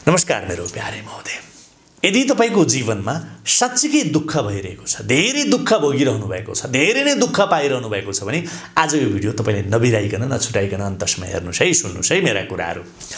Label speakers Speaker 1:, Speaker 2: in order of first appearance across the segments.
Speaker 1: नमस्कार मेरो प्यारे महोदय, यदि तपाईको जीवनमा साच्चै दुःख भइरहेको छ, धेरै दुःख भोगिरहनु भएको छ, धेरै नै दुःख पाइरहनु भएको छ भने आज यो भिडियो तपाईले नबिराइकन नछुटाइकन अन्तसम्म हेर्नुस् है, सुन्नुस् है मेरा कुराहरू।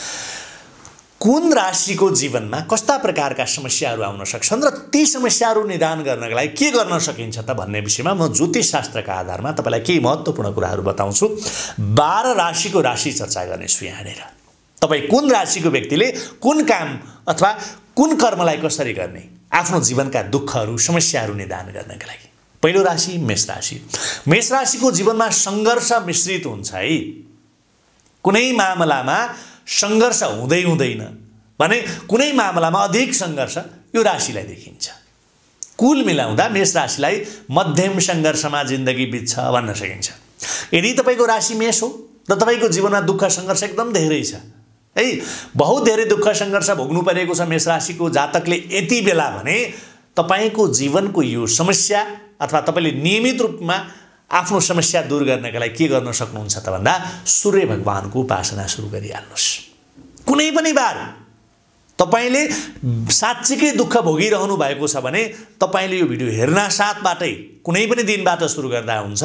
Speaker 1: कुन राशिको जीवनमा कस्ता प्रकारका समस्याहरू आउन सक्छन् र ती समस्याहरू निदान गर्नका लागि के गर्न सकिन्छ त भन्ने विषयमा म ज्योतिष शास्त्रका आधारमा तपाईलाई केही महत्त्वपूर्ण कुराहरू बताउँछु। 12 राशिको राशि चर्चा गर्नेछु यहाँनेर। तपाई कुन राशिको व्यक्तिले कुन काम अथवा कुन कर्मलाई कसरी गर्ने, आफ्नो जीवनका दुःखहरू समस्याहरू निदान गर्नका लागि। पहिलो राशि मेष राशि। मेष राशिको जीवनमा संघर्ष मिश्रित हुन्छ है। कुनै मामलामा संघर्ष हुँदै हुँदैन भने कुनै मामलामा अधिक संघर्ष यो राशिलाई देखिन्छ। कुल मिलाउँदा मेष राशिलाई मध्यम संघर्षमा जिन्दगी बित्छ भन्न सकिन्छ। यदि तपाईको राशि मेष हो र तपाईको जीवनमा दुःख संघर्ष एकदम धेरै छ है, बहुत धेरै दुःख संघर्ष भोग्नु परेको छ मेष राशिको जातकले यति बेला भने तपाईको जीवनको यो समस्या अथवा तपाईले नियमित रूपमा आफ्नो समस्या दूर गर्नका लागि के गर्न सक्नुहुन्छ त भन्दा सूर्य भगवानको उपासना सुरु गरिहाल्नुस्। कुनै पनि बार तपाईले साच्चै दुःख भोगिरहनु भएको छ भने तपाईले यो भिडियो हेर्न साथबाटै कुनै पनि दिनबाट सुरु गर्दा हुन्छ।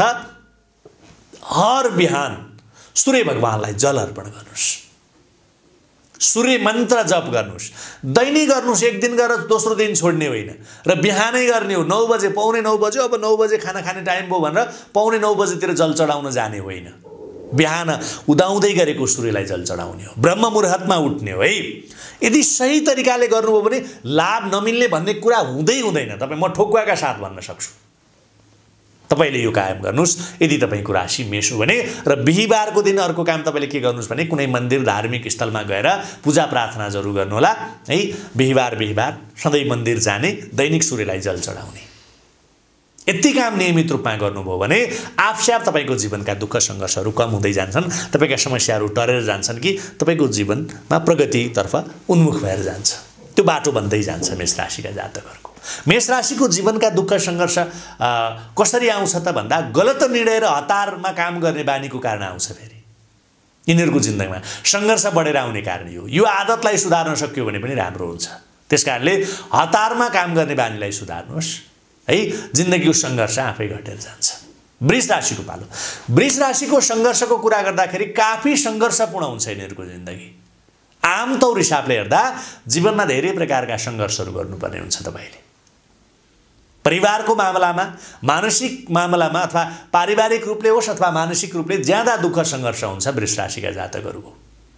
Speaker 1: हर बिहान सूर्य भगवानलाई जल अर्पण गर्नुस्, सूर्य मन्त्र जप गर्नुस्। दैनिक गर्नुस्, एक दिन गरेर दोस्रो दिन छोड्ने होइन र बिहानै गर्ने हो। 9 बजे, पौने 9 बजे, अब 9 बजे खाना खाने टाइम भयो भनेर पौने 9 बजेतिर जल चढाउन जाने होइन। बिहान उदाउँदै गरेको सूर्यलाई जल चढाउने हो, ब्रह्म मुहुर्तमा उठ्ने हो है। यदि सही तरिकाले गर्नुभयो भने लाभ नमिल्ने भन्ने कुरा हुँदै हुँदैन। तपाईँ म ठोक्वाका साथ भन्न सक्छु। तपाईले यो कायम गर्नुस् यदि तपाईको राशि मेष हो भने। र बिहीबारको दिन अर्को काम तपाईले के गर्नुस् भने कुनै मन्दिर धार्मिक स्थलमा गएर पूजा प्रार्थना जरुर गर्नुहोला है। बिहीबार सधैँ मन्दिर जाने, दैनिक सूर्यलाई जल चढाउने, यति काम नियमित रूपमा गर्नुभयो भने आफस्याप तपाईको जीवनका दुःख संघर्षहरू कम हुँदै जान्छन्, तपाईका समस्याहरू टरेर जान्छन् कि तपाईको जीवनमा प्रगतितर्फ उन्मुख भएर जान्छ। त्यो बाटो बन्दै जान्छ मेष राशिका जातकहरूको। मेष राशिको जीवनका दुःख संघर्ष कसरी आउँछ त भन्दा गलत निर्णय र हतारमा काम गर्ने बानीको कारण आउँछ। फेरि यिनीहरूको जिन्दगीमा संघर्ष बढेर आउने कारण यो आदतलाई सुधार्न सक्यो भने पनि राम्रो हुन्छ। त्यसकारणले हतारमा काम गर्ने बानीलाई सुधार्नुहोस् है, जिन्दगीको संघर्ष आफै घटेर जान्छ। वृष राशिको पालो। वृष राशिको संघर्षको कुरा गर्दाखेरि काफी संघर्षपूर्ण हुन्छ यिनीहरूको जिन्दगी। आमतौर हिसाबले हेर्दा जीवनमा धेरै प्रकारका संघर्षहरू गर्नुपर्ने हुन्छ। तपाईले परिवारको मामलामा, मानसिक मामलामा अथवा पारिवारिक रूपले होस् अथवा मानसिक रूपले ज्यादा दुःख संघर्ष हुन्छ वृष राशिका जातकहरूको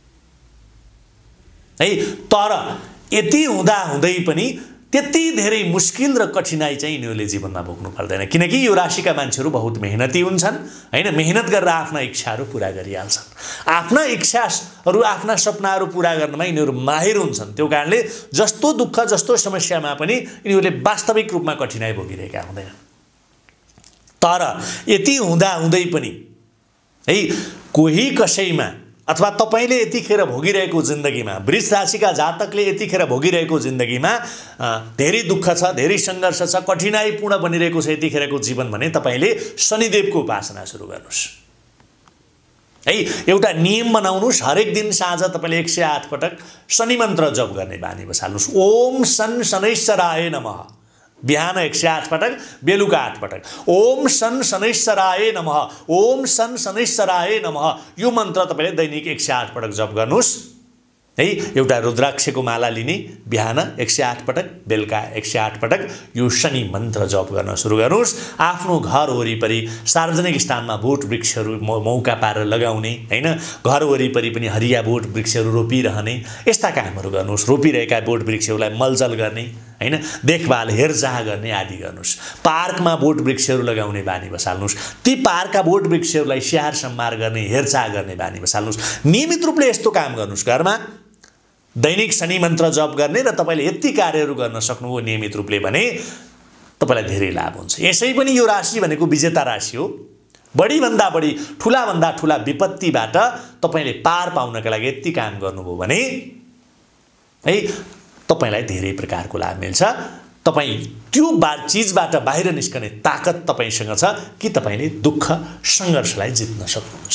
Speaker 1: है। तर यति हुँदा हुँदै पनि त्यति धेरै मुस्किल र कठिनाई चाहिँ यिनीहरूले जीवनमा भोग्नु पर्दैन, किनकि यो राशिका मान्छेहरू बहुत मेहनती हुन्छन् हैन। मेहनत गरेर आफ्ना इच्छाहरू पूरा गरिहाल्छन्। आफ्ना इच्छाहरू, आफ्ना सपनाहरू पूरा गर्नमा यिनीहरू माहिर हुन्छन्। त्यो कारणले जस्तो दुःख जस्तो समस्यामा पनि यिनीहरूले वास्तविक रूपमा कठिनाई भोगिरहेका हुँदैनन्। तर यति हुँदा हुँदै पनि है कोही कसैमा अथवा तपाईले यतिखेर भोगिरहेको जिन्दगीमा, वृष राशिका जातकले यतिखेर भोगिरहेको जिन्दगीमा धेरै दुःख छ, धेरै संघर्ष छ, कठिनाइपूर्ण बनिरहेको छ यतिखेरको जीवन भने तपाईले शनिदेवको उपासना सुरु गर्नुस् है। एउटा नियम बनाउनुस्, हरेक दिन साँझ तपाईले 108 पटक शनि मन्त्र जप गर्ने बानी बसाल्नुस्। ओम शन शनैश्चराय नमः, बिहान 108 पटक, बेलुका 8 पटक। ओम शन शनैश्चराय नमः, ओम शन शनैश्चराय नमः, यो मन्त्र तपाईले दैनिक 108 पटक जप गर्नुस् है। एउटा रुद्राक्षको माला लिने, बिहान 108 पटक, बेलुका 108 पटक यो शनि मन्त्र जप गर्न सुरु गर्नुस्। आफ्नो घर वरिपरि सार्वजनिक स्थानमा बोट वृक्षहरू मौका पारेर लगाउने हैन, घर वरिपरि पनि हरिया बोट वृक्षहरू रोपिरहने, यस्ता कामहरू गर्नुस्। रोपिरहेका बोट वृक्षहरूलाई मलजल गर्ने हैन, देखभाल हेरचाह गर्ने आदि गर्नुस्। पार्कमा बोट वृक्षहरू लगाउने बानी बसाल्नुस्। ती पार्कका बोट वृक्षहरूलाई स्याहार सम्हार गर्ने, हेरचाह गर्ने बानी बसाल्नुस्। नियमित रूपले यस्तो काम गर्नुस्। घरमा दैनिक शनि मन्त्र जप गर्ने र तपाईले यति कार्यहरू गर्न सक्नुभयो नियमित रूपले भने तपाईलाई धेरै लाभ हुन्छ। यसै पनि यो राशि भनेको विजेता राशि हो। बढीभन्दा बढी, ठुलाभन्दा ठुला विपत्तिबाट तपाईले पार पाउनका लागि यति काम गर्नुभयो भने है तपाईलाई धेरै प्रकारको लाभ मिल्छ। तपाई त्यो चीजबाट बाहिर निस्कने ताकत तपाईसँग छ कि तपाईले दुःख संघर्षलाई जित्न सक्नुहुन्छ।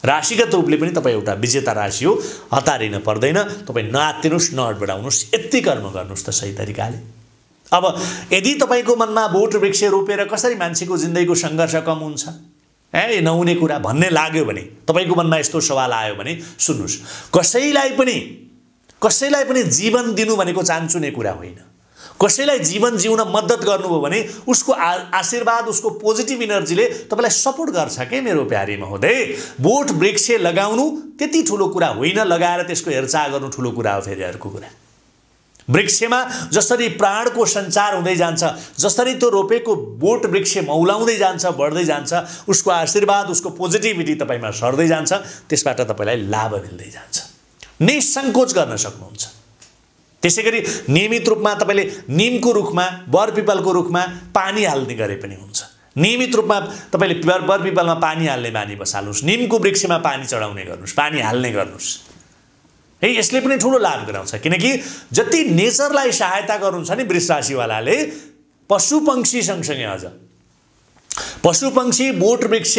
Speaker 1: राशिगत रूपले पनि तपाईँ एउटा विजेता राशि हो, हतारिन पर्दैन। तपाईँ नआत्तिनुस्, नहडबडाउनुस्, यति कर्म गर्नुस् त सही तरिकाले। अब यदि तपाईँको मनमा बोट वृक्ष रोपेर कसरी मान्छेको जिन्दगीको सङ्घर्ष कम हुन्छ, नहुने कुरा भन्ने लाग्यो भने, तपाईँको मनमा यस्तो सवाल आयो भने सुन्नुहोस्, कसैलाई पनि जीवन दिनु भनेको चान्चुने कुरा होइन। कसैलाई जीवन जिउन मद्दत गर्नुभयो भने उसको आशीर्वाद, उसको पोजिटिभ इनर्जीले तपाईँलाई सपोर्ट गर्छ के मेरो प्यारी महोदय। बोट वृक्ष लगाउनु त्यति ठुलो कुरा होइन, लगाएर त्यसको हेरचाह गर्नु ठुलो कुरा हो। फेरि अर्को कुरा, वृक्षमा जसरी प्राणको सञ्चार हुँदै जान्छ, जसरी त्यो रोपेको बोट वृक्ष मौलाउँदै जान्छ, बढ्दै जान्छ, उसको आशीर्वाद, उसको पोजिटिभिटी तपाईँमा सर्दै जान्छ, त्यसबाट तपाईँलाई लाभ मिल्दै जान्छ। निसङ्कोच गर्न सक्नुहुन्छ। त्यसैगरी नियमित रूपमा तपाईँले निमको रुखमा, बरपिपलको रुखमा पानी हाल्ने गरे पनि हुन्छ। नियमित रूपमा तपाईँले बरपिपलमा पानी हाल्ने बानी बसाल्नुहोस्, निमको वृक्षमा पानी चढाउने गर्नुहोस्, पानी हाल्ने गर्नुहोस् है। यसले पनि ठुलो लाभ गराउँछ, किनकि जति नेचरलाई सहायता गर्नुहुन्छ नि वृष राशिवालाले, पशु पंक्षी सँगसँगै अझ पशु पंक्षी, बोट वृक्ष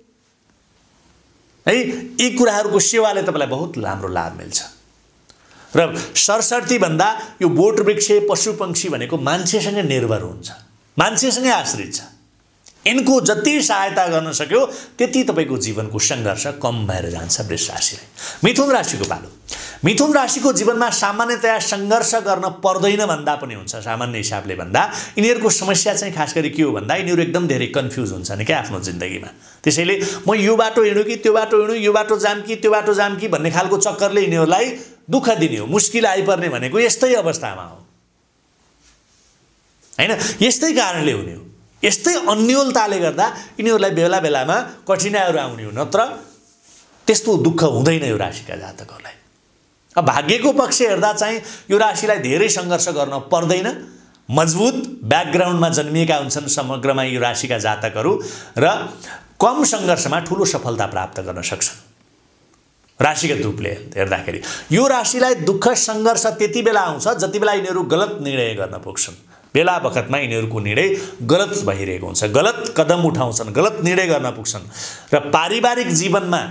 Speaker 1: है, यी कुराहरूको सेवाले तपाईँलाई बहुत राम्रो लाभ मिल्छ। र सरसर्ती भन्दा यो बोट वृक्ष, पशु पंक्षी भनेको मान्छेसँगै निर्भर हुन्छ, मान्छेसँगै आश्रित छ। इनको जति सहायता गर्न सक्यो त्यति तपाईँको जीवनको सङ्घर्ष कम भएर जान्छ। वृष राशिले। मिथुन राशिको पालो। मिथुन राशिको जीवनमा सामान्यतया सङ्घर्ष गर्न पर्दैन भन्दा पनि हुन्छ। सामान्य हिसाबले भन्दा यिनीहरूको समस्या चाहिँ खास गरी के हो भन्दा यिनीहरू एकदम धेरै कन्फ्युज हुन्छन् क्या आफ्नो जिन्दगीमा। त्यसैले म यो बाटो हिँडु कि त्यो बाटो हिँडु, यो बाटो जाम कि त्यो बाटो जाम कि भन्ने खालको चक्करले यिनीहरूलाई दुःख दिने हो, मुस्किल आइपर्ने भनेको यस्तै अवस्थामा हो हैन। यस्तै कारणले हुने हो, यस्तै अन्योलताले गर्दा यिनीहरूलाई बेला बेलामा कठिनाइहरू आउने हो, नत्र त्यस्तो दुःख हुँदैन यो राशिका जातकहरूलाई। अब भाग्यको पक्ष हेर्दा चाहिँ यो राशिलाई धेरै सङ्घर्ष गर्न पर्दैन। मजबुत ब्याकग्राउन्डमा जन्मिएका हुन्छन् समग्रमा यो राशिका जातकहरू र कम सङ्घर्षमा ठुलो सफलता प्राप्त गर्न सक्छन्। राशिगत रूपले हेर्दाखेरि यो राशिलाई दुःख सङ्घर्ष त्यति बेला आउँछ जति बेला यिनीहरू गलत निर्णय गर्न पुग्छन्। बेला बखतमा यिनीहरूको निर्णय गलत भइरहेको हुन्छ, गलत कदम उठाउँछन्, गलत निर्णय गर्न पुग्छन्। र पारिवारिक जीवनमा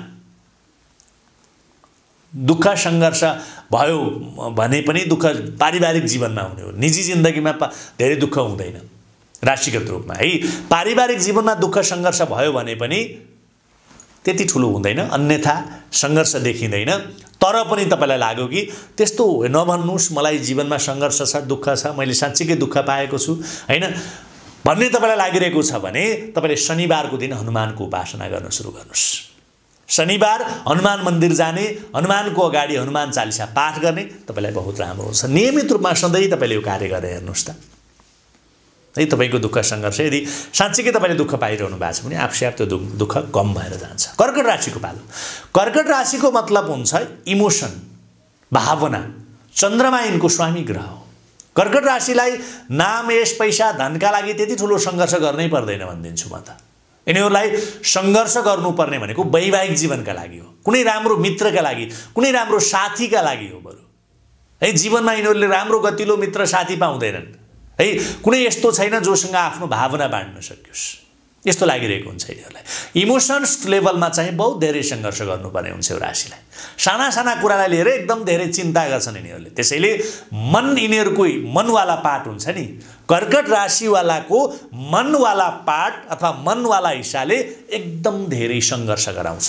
Speaker 1: दुःख सङ्घर्ष भयो भने पनि दुःख पारिवारिक जीवनमा हुने हो, निजी जिन्दगीमा धेरै दुःख हुँदैन राशिगत रूपमा है। पारिवारिक जीवनमा दुःख सङ्घर्ष भयो भने पनि त्यति ठुलो हुँदैन, अन्यथा सङ्घर्ष देखिँदैन। तर पनि तपाईँलाई लाग्यो कि त्यस्तो नभन्नुहोस्, मलाई जीवनमा सङ्घर्ष छ, दुःख छ, मैले साँच्चीकै दुःख पाएको छु हैन भन्ने तपाईँलाई लागिरहेको छ भने तपाईँले शनिबारको दिन हनुमानको उपासना गर्न सुरु गर्नुहोस्। शनिबार हनुमान मन्दिर जाने, हनुमानको अगाडि हनुमान चालिसा पाठ गर्ने तपाईँलाई बहुत राम्रो हुन्छ। नियमित रूपमा सधैँ तपाईँले यो कार्य गरेर हेर्नुहोस् त है। तपाईँको दुःख सङ्घर्ष यदि साँच्चीकै तपाईँले दुःख पाइरहनु भएको छ भने आफै आफ त्यो दुःख कम भएर जान्छ। कर्कट राशिको पालो। कर्कट राशिको मतलब हुन्छ इमोसन, भावना। चन्द्रमा यिनको स्वामी ग्रह हो। कर्कट राशिलाई नाम, यश, पैसा, धनका लागि त्यति ठुलो सङ्घर्ष गर्नै पर्दैन भनिदिन्छु म त। यिनीहरूलाई सङ्घर्ष गर्नुपर्ने भनेको वैवाहिक जीवनका लागि हो, कुनै राम्रो मित्रका लागि, कुनै राम्रो साथीका लागि हो बरु है। जीवनमा यिनीहरूले राम्रो गतिलो मित्र साथी पाउँदैनन् है। कुनै यस्तो छैन जोसँग आफ्नो भावना बाँड्न सकियोस्, यस्तो लागिरहेको हुन्छ यिनीहरूलाई। इमोसन्स लेभलमा चाहिँ बहुत धेरै सङ्घर्ष गर्नुपर्ने हुन्छ यो राशिलाई। साना साना कुरालाई लिएर एकदम धेरै चिन्ता गर्छन् यिनीहरूले। त्यसैले यिनीहरूको मनवाला पार्ट हुन्छ नि, कर्कट राशिवालाको मनवाला पार्ट अथवा मनवाला हिस्साले एकदम धेरै सङ्घर्ष गराउँछ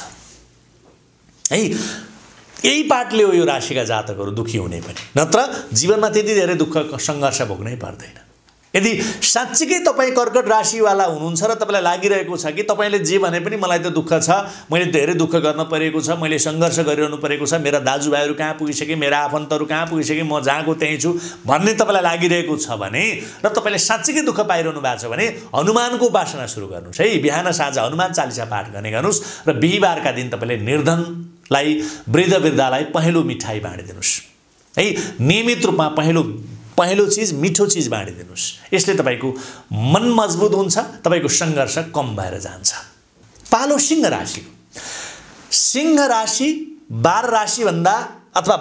Speaker 1: है। यही पार्टले हो यो राशिका जातकहरू दुःखी हुने पनि, नत्र जीवनमा त्यति धेरै दुःख सङ्घर्ष भोग्नै पर्दैन। यदि साँच्चीकै तपाईँ कर्कट राशिवाला हुनुहुन्छ र तपाईँलाई लागिरहेको छ कि तपाईँले जे भने पनि मलाई त दुःख छ, मैले धेरै दुःख गर्न परेको छ, मैले सङ्घर्ष गरिरहनु परेको छ, मेरा दाजुभाइहरू कहाँ पुगिसके, मेरा आफन्तहरू कहाँ पुगिसके, म जहाँको त्यहीँ छु भन्ने तपाईँलाई लागिरहेको छ भने र तपाईँले साँच्चीकै दुःख पाइरहनु भएको छ भने हनुमानको उपासना सुरु गर्नुहोस् है। बिहान साँझ हनुमान चालिसा पाठ गर्ने गर्नुहोस् र बिहिबारका दिन तपाईँले निर्धनलाई, वृद्धलाई पहेँलो मिठाई बाँडिदिनुहोस् है। नियमित रूपमा पहेँलो चिज, मिठो चिज बाँडिदिनुहोस्। यसले तपाईँको मन मजबुत हुन्छ, तपाईँको सङ्घर्ष कम भएर जान्छ। पालो सिंह राशिको। सिंह राशि 12 राशिभन्दा अथवा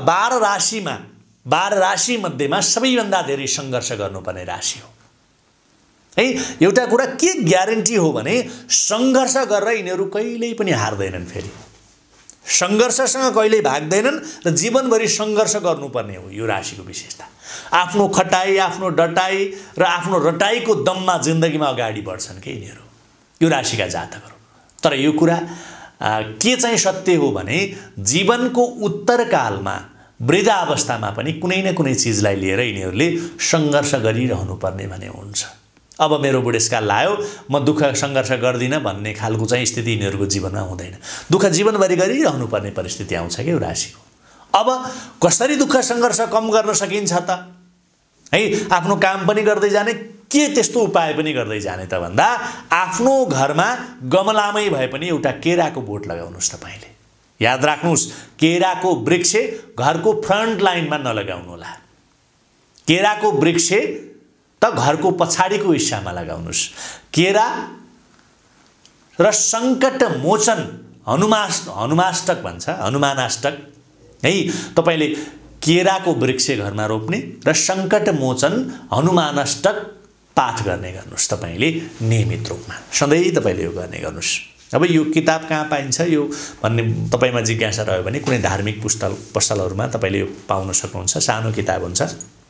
Speaker 1: 12 राशि मध्येमा सबैभन्दा धेरै सङ्घर्ष गर्नुपर्ने राशि हो है। एउटा कुरा के ग्यारेन्टी हो भने सङ्घर्ष गरेर यिनीहरू कहिल्यै पनि हार्दैनन्। फेरि सङ्घर्षसँग कहिल्यै भाग्दैनन् र जीवनभरि सङ्घर्ष गर्नुपर्ने हो यो राशिको विशेषता। आफ्नो खटाई, आफ्नो डटाई र आफ्नो रटाईको दममा जिन्दगीमा अगाडि बढ्छन् के यिनीहरू, यो राशिका जातकहरू। तर यो कुरा के चाहिँ सत्य हो भने जीवनको उत्तरकालमा वृद्धा अवस्थामा पनि कुनै न कुनै चिजलाई लिएर यिनीहरूले सङ्घर्ष गरिरहनु पर्ने भने हुन्छ। अब मेरो बुढेसकाल लायो, म दुःख सङ्घर्ष गर्दिनँ भन्ने खालको चाहिँ स्थिति यिनीहरूको जीवनमा हुँदैन। दुःख जीवनभरि गरिरहनु पर्ने परिस्थिति आउँछ क्या यो राशिको। अब कसरी दुःख सङ्घर्ष कम गर्न सकिन्छ त है, आफ्नो काम पनि गर्दै जाने, के त्यस्तो उपाय पनि गर्दै जाने त भन्दा आफ्नो घरमा गमलामै भए पनि एउटा केराको बोट लगाउनुहोस्। तपाईँले याद राख्नुहोस्, केराको वृक्ष घरको फ्रन्ट लाइनमा नलगाउनु होला, केराको वृक्ष त घरको पछाडिको हिस्सामा लगाउनुहोस्। केरा र सङ्कट मोचन हनुमाष्टक भन्छ, हनुमानाष्टक है, तपाईँले केराको वृक्ष घरमा रोप्ने र सङ्कट मोचन हनुमानाष्टक पाठ गर्ने गर्नुहोस् तपाईँले नियमित रूपमा, सधैँ तपाईँले यो गर्ने गर्नुहोस्। अब यो किताब कहाँ पाइन्छ यो भन्ने तपाईँमा जिज्ञासा रह्यो भने कुनै धार्मिक पसलहरूमा तपाईँले यो पाउन सक्नुहुन्छ। सानो किताब हुन्छ।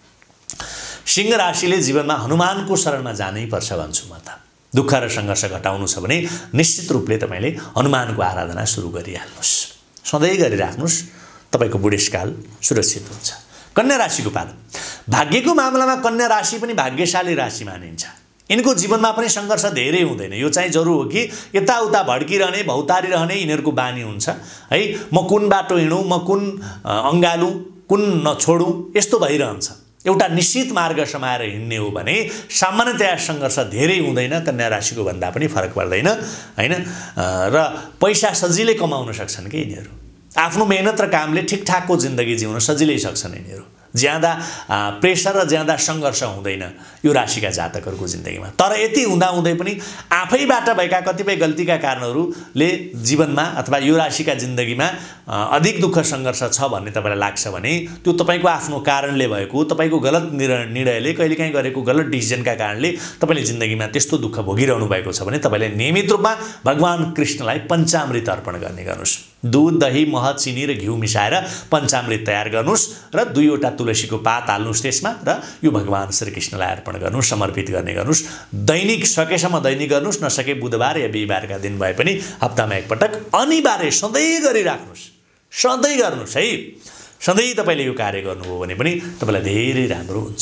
Speaker 1: सिंह राशिले जीवनमा हनुमानको शरणमा जानै पर्छ भन्छु म त। दुःख र सङ्घर्ष घटाउनु छ भने निश्चित रूपले तपाईँले हनुमानको आराधना सुरु गरिहाल्नुहोस्, सधैँ गरिराख्नुहोस्, तपाईँको बुढेसकाल सुरक्षित हुन्छ। कन्या राशिको पालो। भाग्यको मामलामा कन्या राशि पनि भाग्यशाली राशि मानिन्छ। यिनको जीवनमा पनि सङ्घर्ष धेरै हुँदैन। यो चाहिँ जरुर हो कि यताउता भड्किरहने, भौतारिरहने यिनीहरूको बानी हुन्छ है। म कुन बाटो हिँडौँ, म कुन अँगालुँ, कुन नछोडौँ, यस्तो भइरहन्छ। एउटा निश्चित मार्ग समाएर हिँड्ने हो भने सामान्यतया सङ्घर्ष धेरै हुँदैन, कन्या राशिको भन्दा पनि फरक पर्दैन हैन। र पैसा सजिलै कमाउन सक्छन् कि यिनीहरू। आफ्नो मेहनत र कामले ठिकठाकको जिन्दगी जिउन सजिलै सक्छन् यिनीहरू। ज्यादा प्रेसर र ज्यादा सङ्घर्ष हुँदैन यो राशिका जातकहरूको जिन्दगीमा। तर यति हुँदाहुँदै पनि आफैबाट भएका कतिपय गल्तीका कारणहरूले जीवनमा अथवा यो राशिका जिन्दगीमा अधिक दुःख सङ्घर्ष छ भन्ने तपाईँलाई लाग्छ भने त्यो तपाईँको आफ्नो कारणले भएको, तपाईँको गलत निर्णयले, कहिलेकाहीँ गरेको गलत डिसिजनका कारणले तपाईँले जिन्दगीमा त्यस्तो दुःख भोगिरहनु भएको छ भने तपाईँले नियमित रूपमा भगवान कृष्णलाई पञ्चामृत अर्पण गर्ने गर्नुहोस्। दूध, दही, मह, चिनी र घिउ मिसाएर पञ्चामृत तयार गर्नुहोस् र 2वटा तुलसीको पात हाल्नुहोस् त्यसमा र यो भगवान श्रीकृष्णलाई अर्पण गर्नुहोस्, समर्पित गर्ने गर्नुहोस्। दैनिक सकेसम्म दैनिक गर्नुहोस्, नसके बुधबार या बिहिबारका दिन भए पनि हप्तामा एकपटक अनिवार्य सधैँ गरिराख्नुहोस्, सधैँ गर्नुहोस् है। सधैँ तपाईँले यो कार्य गर्नुभयो भने पनि तपाईँलाई धेरै राम्रो हुन्छ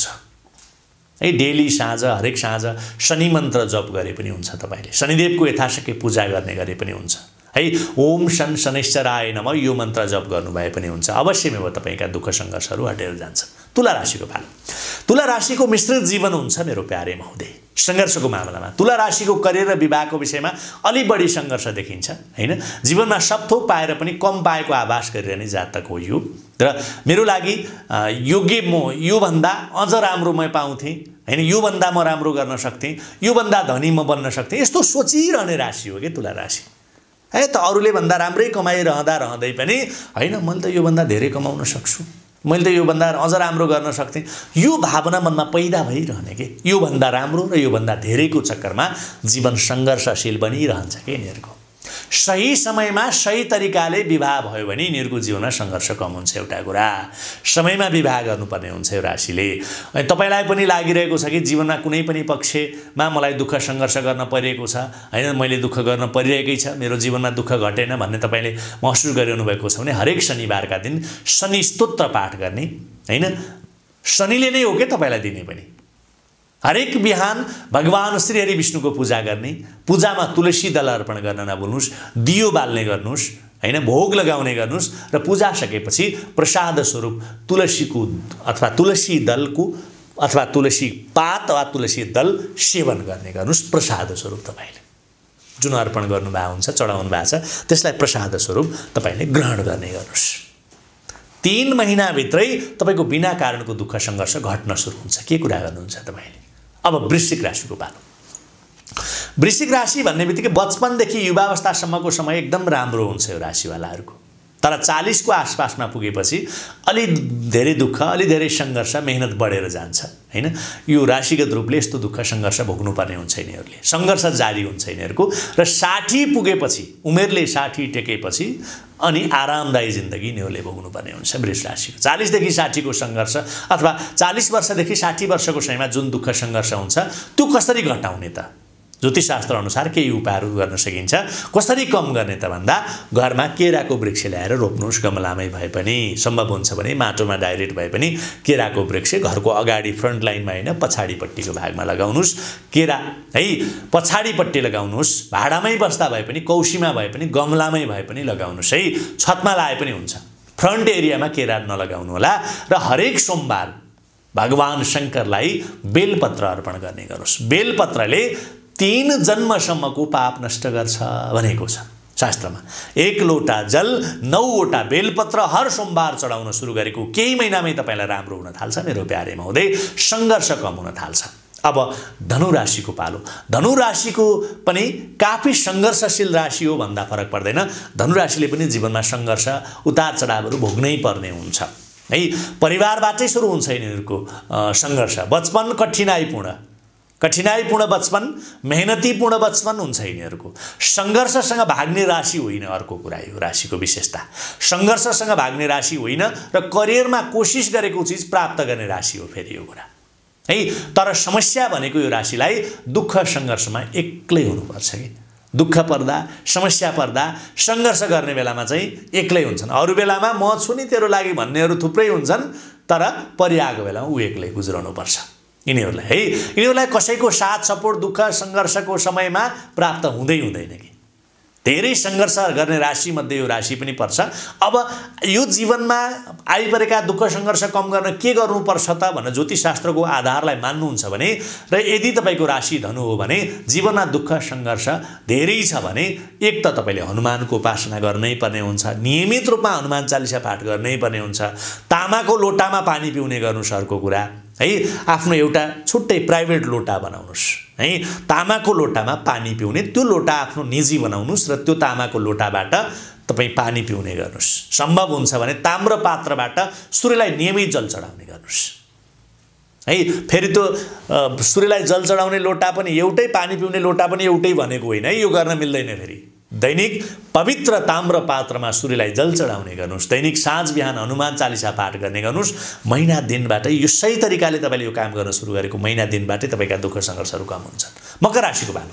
Speaker 1: है। डेली साँझ, हरेक साँझ शनि मन्त्र जप गरे पनि हुन्छ, तपाईँले शनिदेवको यथाशक्य पूजा गर्ने गरे पनि हुन्छ है। ओम शन शनिश्चराय नमः यो मन्त्र जप गर्नुभए पनि हुन्छ। अवश्यमै अब तपाईँका दुःख सङ्घर्षहरू हटेर जान्छ। तुला राशिको पालो। तुला राशिको मिश्रित जीवन हुन्छ मेरो प्यारे महोदय। सङ्घर्षको मामलामा तुला राशिको करियर र विवाहको विषयमा अलि बढी सङ्घर्ष देखिन्छ हैन। जीवनमा सब थोक पाएर पनि कम पाएको आभास गरिरहने जातक हो यो। र मेरो लागि योग्य म योभन्दा अझ राम्रो म पाउँथेँ हैन, योभन्दा म राम्रो गर्न सक्थेँ, योभन्दा धनी म बन्न सक्थेँ, यस्तो सोचिरहने राशि हो कि तुला राशि है। त अरूले भन्दा राम्रै कमाइरहँदै पनि हैन मैले त योभन्दा धेरै कमाउन सक्छु, मैले त योभन्दा अझ राम्रो गर्न सक्थेँ, यो भावना मनमा पैदा भइरहने के योभन्दा राम्रो र योभन्दा धेरैको चक्करमा जीवन सङ्घर्षशील बनिरहन्छ कि यिनीहरूको। सही समयमा सही तरिकाले विवाह भयो भने यिनीहरूको जीवनमा सङ्घर्ष कम हुन्छ। एउटा कुरा समयमा विवाह गर्नुपर्ने हुन्छ यो राशिले। अनि तपाईँलाई पनि लागिरहेको छ कि जीवनमा कुनै पनि पक्षमा मलाई दुःख सङ्घर्ष गर्न परिरहेको छ हैन, मैले दुःख गर्न परिरहेकै छ, मेरो जीवनमा दुःख घटेन भन्ने तपाईँले महसुस गरिरहनु भएको छ भने हरेक शनिबारका दिन शनि स्तोत्र पाठ गर्ने हैन। शनिले नै हो के तपाईँलाई दिने पनि। हरेक बिहान भगवान श्री हरि विष्णुको पूजा गर्ने, पूजामा तुलसी दल अर्पण गर्न नभुल्नुहोस्, दियो बाल्ने गर्नुहोस् हैन, भोग लगाउने गर्नुहोस् र पूजा सकेपछि प्रसाद स्वरूप तुलसीको अथवा तुलसी दलको अथवा तुलसी पात वा तुलसी दल सेवन गर्ने गर्नुहोस् प्रसाद स्वरूप। तपाईँले जुन अर्पण गर्नुभएको हुन्छ, चढाउनु भएको छ त्यसलाई प्रसाद स्वरूप तपाईँले ग्रहण गर्ने गर्नुहोस्। 3 महिनाभित्रै तपाईँको बिना कारणको दुःख सङ्घर्ष घट्न सुरु हुन्छ। के कुरा गर्नुहुन्छ तपाईँले। अब वृश्चिक राशिको पालो। वृश्चिक राशि भन्ने बित्तिकै बचपनदेखि युवावस्थासम्मको समय एकदम राम्रो हुन्छ यो राशिवालाहरूको। तर 40 को आसपासमा पुगेपछि अलि धेरै दुःख, अलि धेरै सङ्घर्ष, मेहनत बढेर जान्छ हैन। यो राशिगत रूपले यस्तो दुःख सङ्घर्ष भोग्नुपर्ने हुन्छ यिनीहरूले। सङ्घर्ष जारी हुन्छ यिनीहरूको र 60 पुगेपछि, उमेरले 60 टेकेपछि अनि आरामदायी जिन्दगी यिनीहरूले भोग्नुपर्ने हुन्छ वृष राशिको। 40 देखि 60 को सङ्घर्ष अथवा 40 वर्षदेखि 60 वर्षको समयमा जुन दुःख सङ्घर्ष हुन्छ त्यो कसरी घटाउने त? ज्योतिषशास्त्र अनुसार केही उपायहरू गर्न सकिन्छ। कसरी कम गर्ने त भन्दा घरमा केराको वृक्ष ल्याएर रोप्नुहोस्, गमलामै भए पनि, सम्भव हुन्छ भने माटोमा डाइरेक्ट भए पनि केराको वृक्ष घरको अगाडि फ्रन्ट लाइनमा होइन पछाडिपट्टिको भागमा लगाउनुहोस्। केरा है पछाडिपट्टि लगाउनुहोस्, भाडामै बस्दा भए पनि, कौशीमा भए पनि, गमलामै भए पनि लगाउनुहोस् है। छतमा लाए पनि हुन्छ, फ्रन्ट एरियामा केरा नलगाउनु होला। र हरेक सोमबार भगवान शङ्करलाई बेलपत्र अर्पण गर्ने गर्नुहोस्। बेलपत्रले 3 जन्मसम्मको पाप नष्ट गर्छ भनेको छ शास्त्रमा। 1 लोटा जल 9 वटा बेलपत्र हर सोमबार चढाउन सुरु गरेको केही महिनामै तपाईलाई राम्रो हुन थाल्छ मेरो प्यारे महोदय, सङ्घर्ष कम हुन थाल्छ। अब धनु राशिको पालो। धनु राशिको पनि काफी सङ्घर्षशील राशि हो भन्दा फरक पर्दैन। धनु राशिले पनि जीवनमा सङ्घर्ष उतार चढावहरू भोग्नै पर्ने हुन्छ है। परिवारबाटै सुरु हुन्छ यिनीहरूको सङ्घर्ष। बचपन कठिनाइपूर्ण बचपन, मेहनतीपूर्ण बचपन हुन्छ यिनीहरूको। सङ्घर्षसँग भाग्ने राशि होइन, अर्को कुरा यो राशिको विशेषता। सङ्घर्षसँग भाग्ने राशि होइन र करियरमा कोसिस गरेको चिज प्राप्त गर्ने राशि हो फेरि यो कुरा है। तर समस्या भनेको यो राशिलाई दुःख सङ्घर्षमा एक्लै हुनुपर्छ कि। दुःख पर्दा, समस्या पर्दा, सङ्घर्ष गर्ने बेलामा चाहिँ एक्लै हुन्छन्। अरू बेलामा म छु नि तेरो लागि भन्नेहरू थुप्रै हुन्छन्, तर परिआएको बेलामा ऊ एक्लै गुज्रनुपर्छ यिनीहरूलाई है। यिनीहरूलाई कसैको साथ सपोर्ट दुःख सङ्घर्षको समयमा प्राप्त हुँदैन कि। धेरै सङ्घर्ष गर्ने राशि मध्ये यो राशि पनि पर्छ। अब यो जीवनमा आइपरेका दुःख सङ्घर्ष कम गर्न के गर्नुपर्छ त भनेर ज्योतिषशास्त्रको आधारलाई मान्नुहुन्छ भने र यदि तपाईँको राशि धनु हो भने जीवनमा दुःख सङ्घर्ष धेरै छ भने एक त तपाईँले हनुमानको उपासना गर्नै पर्ने हुन्छ, नियमित रूपमा हनुमान चालिसा पाठ गर्नै पर्ने हुन्छ। तामाको लोटामा पानी पिउने गर्नुहोस् अर्को कुरा है। आफ्नो एउटा छुट्टै प्राइभेट लोटा बनाउनुहोस् है। तामाको लोटामा पानी पिउने त्यो लोटा आफ्नो निजी बनाउनुहोस् र त्यो तामाको लोटाबाट तपाईँ पानी पिउने गर्नुहोस्। सम्भव हुन्छ भने ताम्र पात्रबाट सूर्यलाई नियमित जल चढाउने गर्नुहोस् है। फेरि त्यो सूर्यलाई जल चढाउने लोटा पनि एउटै, पानी पिउने लोटा पनि एउटै भनेको होइन है, यो गर्न मिल्दैन। फेरि दैनिक पवित्र ताम्र पात्रमा सूर्यलाई जल चढाउने गर्नुहोस्। दैनिक साँझ बिहान हनुमान चालिसा पाठ गर्ने गर्नुहोस्। महिना दिनबाटै यो सही तरिकाले तपाईँले यो काम गर्न सुरु गरेको महिना दिनबाटै तपाईँका दुःख सङ्घर्षहरू कम हुन्छन्। मकर राशिको बालो।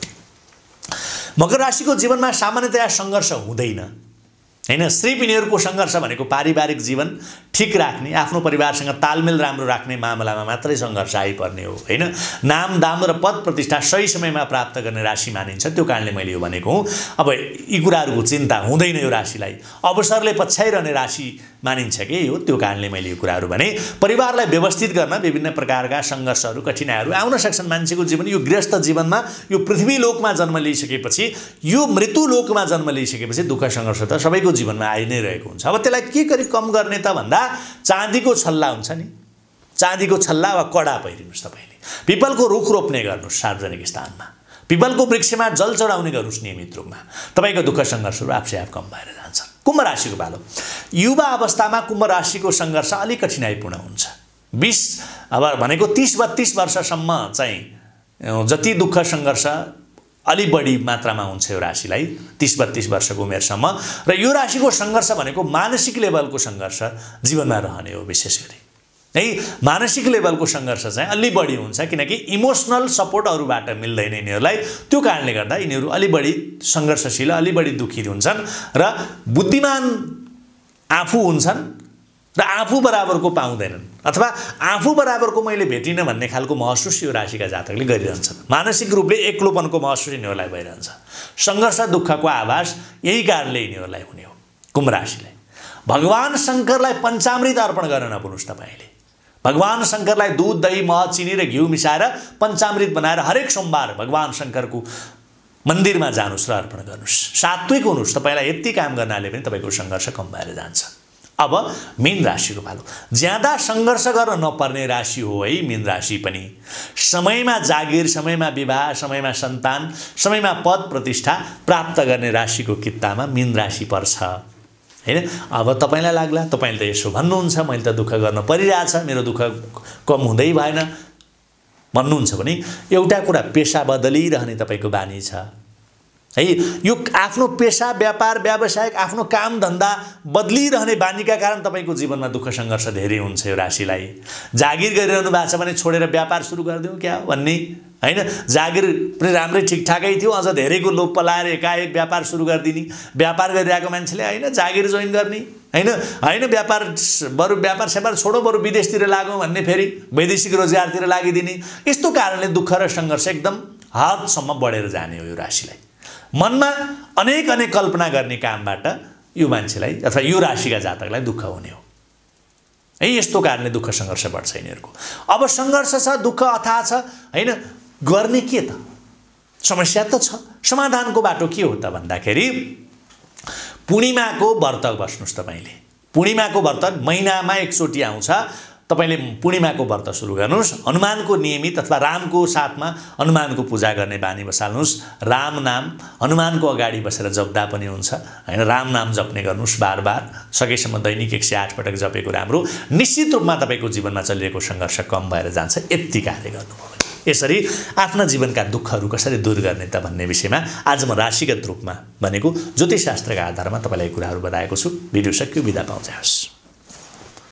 Speaker 1: मकर राशिको जीवनमा सामान्यतया सङ्घर्ष हुँदैन हैन। सिर्फ यिनीहरूको सङ्घर्ष भनेको पारिवारिक जीवन ठिक राख्ने, आफ्नो परिवारसँग तालमेल राम्रो राख्ने मामलामा मात्रै सङ्घर्ष आइपर्ने हो हैन। नाम दाम र पद प्रतिष्ठा सही समयमा प्राप्त गर्ने राशि मानिन्छ, त्यो कारणले मैले यो भनेको हुँ। अब यी कुराहरूको चिन्ता हुँदैन यो राशिलाई। अवसरले पछ्याइरहने राशि मानिन्छ कि यो, त्यो कारणले मैले यो कुराहरू भने। परिवारलाई व्यवस्थित गर्न विभिन्न प्रकारका सङ्घर्षहरू कठिनाइहरू आउन सक्छन् मान्छेको जीवन। यो गृहस्थ जीवनमा यो पृथ्वी लोकमा जन्म लिइसकेपछि, यो मृत्यु लोकमा जन्म लिइसकेपछि दुःख सङ्घर्ष त सबैको जीवनमा आइ नै रहेको हुन्छ। अब त्यसलाई के गरी कम गर्ने त भन्दा चाँदीको छल्ला हुन्छ नि, चाँदीको छल्ला वा कडा पहिरिनुहोस् तपाईँले। पिपलको रुख रोप्ने गर्नुहोस् सार्वजनिक स्थानमा। पिपलको वृक्षमा जल चढाउने गर्नुहोस् नियमित रूपमा। तपाईँको दुःख सङ्घर्षहरू आफै आफ कम भएर जान्छन्। कुम्भ राशिको पालो। युवा अवस्थामा कुम्भ राशिको सङ्घर्ष अलिक कठिनाइपूर्ण हुन्छ। 20 अब भनेको 30-32 वर्षसम्म चाहिँ जति दुःख सङ्घर्ष अलि बढी मात्रामा हुन्छ यो राशिलाई 30-32 वर्षको उमेरसम्म। र यो राशिको सङ्घर्ष भनेको मानसिक लेभलको सङ्घर्ष जीवनमा रहने हो विशेष गरी है। मानसिक लेभलको सङ्घर्ष चाहिँ अलि बढी हुन्छ किनकि इमोसनल सपोर्ट अरूबाट मिल्दैन यिनीहरूलाई। त्यो कारणले गर्दा यिनीहरू अलि बढी सङ्घर्षशील, अलि बढी दुखी हुन्छन् र बुद्धिमान आफू हुन्छन् र आफू बराबरको पाउँदैनन् अथवा आफू बराबरको मैले भेटिनँ भन्ने खालको महसुस यो राशिका जातकले गरिरहन्छन्। मानसिक रूपले एक्लोपनको महसुस यिनीहरूलाई भइरहन्छ। सङ्घर्ष दुःखको आभास यही कारणले यिनीहरूलाई हुने हो। कुम्भ राशिलाई भगवान शङ्करलाई पञ्चामृत अर्पण गर्न नभुल्नुहोस् तपाईँले। भगवान शङ्करलाई दुध दही मह चिनी र घिउ मिसाएर पञ्चामृत बनाएर हरेक सोमबार भगवान शङ्करको मन्दिरमा जानुहोस् र अर्पण गर्नुहोस्। सात्विक हुनुहोस्। तपाईँलाई यति काम गर्नाले पनि तपाईँको सङ्घर्ष कम भएर जान्छ। अब मीन राशिको पालो। ज्यादा सङ्घर्ष गर्न नपर्ने राशि हो है मीन राशि पनि। समयमा जागिर, समयमा विवाह, समयमा सन्तान, समयमा पद प्रतिष्ठा प्राप्त गर्ने राशिको कित्तामा मीन राशि पर्छ हैन। अब तपाईँलाई लाग्ला तपाईँले त यसो भन्नुहुन्छ मैले त दुःख गर्न परिरहेछ, मेरो दुःख कम हुँदै भएन भन्नुहुन्छ भने एउटा कुरा पेसा बदलिरहने तपाईँको बानी छ है। यो आफ्नो पेशा व्यापार व्यावसायिक आफ्नो काम धन्दा बदलिरहने बानीका कारण तपाईको जीवनमा दुःख सङ्घर्ष धेरै हुन्छ। यो राशिलाई जागिर गरिरहनु भएको छ भने छोडेर व्यापार सुरु गरिदिउँ क्या भन्ने हैन। जागिर पनि राम्रै ठिकठाकै थियो, अझ धेरैको लोभ पलाएर एकाएक व्यापार सुरु गरिदिने, व्यापार गरिरहेको मान्छेले हैन जागिर जोइन गर्ने हैन व्यापार बरु व्यापार स्यापार छोडो बरु विदेशतिर लागौँ भन्ने, फेरि वैदेशिक रोजगारतिर लागिदिने। यस्तो कारणले दुःख र सङ्घर्ष एकदम हदसम्म बढेर जाने हो। यो राशिलाई मनमा अनेक अनेक कल्पना गर्ने कामबाट यो मान्छेलाई अथवा यो राशिका जातकलाई दुःख हुने हो है। यस्तो कारणले दुःख सङ्घर्ष बढ्छ यिनीहरूको। अब सङ्घर्ष छ, दुःख अथाह छ हैन, गर्ने के त? समस्या त छ, समाधानको बाटो के हो त भन्दाखेरि पूर्णिमाको व्रत बस्नुस्। तपाईले पूर्णिमाको व्रत महिनामा एकचोटि आउँछ, तपाईले पूर्णिमाको व्रत सुरु गर्नुस्। हनुमानको नियमित अथवा रामको साथमा हनुमानको पूजा गर्ने बानी बसाल्नुस्। राम नाम हनुमानको अगाडि बसेर जप्दा पनि हुन्छ हैन। राम नाम जप्ने गर्नुस् बार बार, सकेसम्म दैनिक 108 पटक जपेको राम्रो। निश्चित रूपमा तपाईको जीवनमा चलिरहेको सङ्घर्ष कम भएर जान्छ यति कार्य गर्नुभयो भने। यसरी आफ्ना जीवनका दुःखहरू कसरी दूर गर्ने त भन्ने विषयमा आज म राशिगत रूपमा भनेको ज्योतिषशास्त्रका आधारमा तपाईलाई कुराहरू बताएको छु। भिडियो सक्यो, बिदा पाउँछ।